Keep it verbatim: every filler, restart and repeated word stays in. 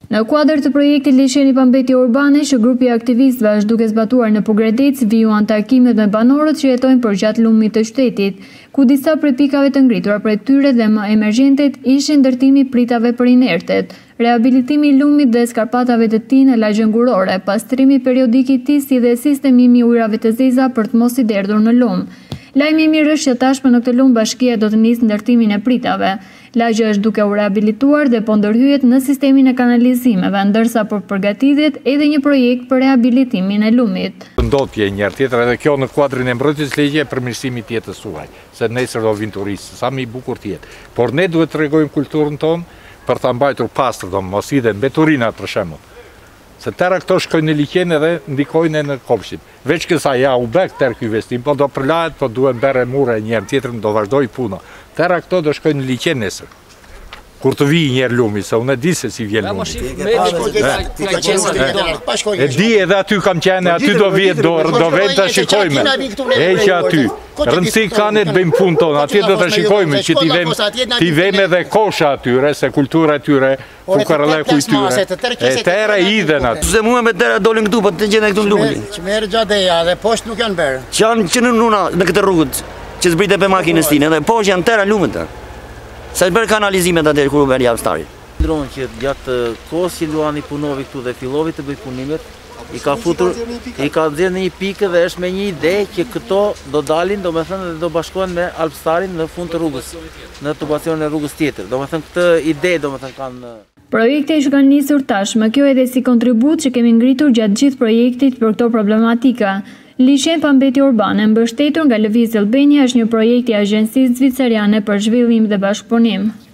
Në kuadër të projektit Liçeni Pambetje Urbane, që grupi aktivistëve është duke zbatuar në Pogradec, vijuan takimet me banorët që jetojnë përgjatë lumit të qytetit, ku disa prej pikave të ngritura prej tyre dhe më emergjentet ishin ndërtimi pritave për inertet, rehabilitimi i lumit dhe skarpatave të tij në lagjen gurore, pastrimi periodik i tij si dhe sistemimi i ujrave të zeza për të mos i derdhur në lum. Lajmi i mirë është që tashmë në këtë lum bashkia do të nisë ndërtimin e pritave. Lagja është duke u rehabilituar dhe po ndërhyet në sistemin e kanalizimeve, ndërsa po përgatitet edhe një projekt për rehabilitimin e lumit. Ndodhje një herë tjetër edhe kjo në kuadrin e mbrojtjes legje e përmirësimit të jetës suaj, se nesër do vinë turistë, sa më i bukur të jetë. Por ne duhet të tregojmë kulturën tonë për ta mbajtur pastër, do mos i dhe mbeturinat për shembull. Se tëra këto shkojnë në liqen edhe ndikojnë në kopshtin. Veç kësaj ja u bek tërë ky investim, po do përlahet, po duhet bërë mure një herë tjetër, do vazhdoj puna. Tëra këto do shkojnë në liqen nesër. Kur të vijë një herë lumi, se unë e di se si vjen lumi. E di edhe aty kam qenë, aty do vjet, do vend të shikojme. E që aty. Rëndësi kanë të bëjmë punë tonë, aty do të shikojme që t'i veme dhe kosha atyre, se kultura atyre, fukarëleku i tyre. E tëra idhen aty. Se mua me tëra dolin këtu, po të gjene këtu në lumin. Që merë gjadeja dhe poshtë nuk janë berë. Që janë që në nuna në këtë rrugët, që zbrite për makinës tine, dhe poshtë janë tëra lumet të. Sa bërë kanalizimet atër kërë bërë javë stari. Ndronë që gjatë kohës që Luani punovi këtu dhe fillovi të bëj punimet, i ka futur, i ka dhirë në një pikë dhe është me një ide që këto do dalin, do me thënë dhe do bashkohen me Alpstarin në fund të rrugës, në tubacionin e rrugës tjetër. Do me thënë këtë ide, do me thënë kanë... Projekte që kanë nisur tashmë, kjo edhe si kontribut që kemi ngritur gjatë gjithë projektit për këto problematika. Liçeni Pambetje Urbane, mbështetur nga Lëvizje Albania, është një projekt i Agjencisë Zviceriane për Zhvillim dhe Bashkëpunim.